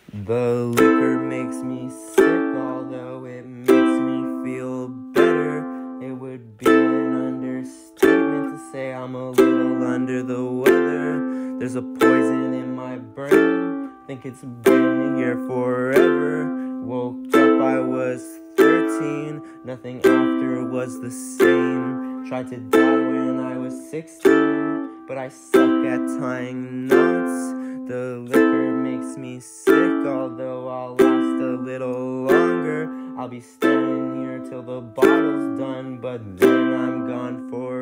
The liquor makes me sick, although it makes me feel better. It would be an understatement to say I'm a little under the weather. There's a poison in my brain, think it's been here forever. Woke up, I was 13, nothing after was the same. Tried to die when I was 16, but I suck at tying knots. The liquor makes me sick, although I'll last a little longer. I'll be standing here till the bottle's done, but then I'm gone forever.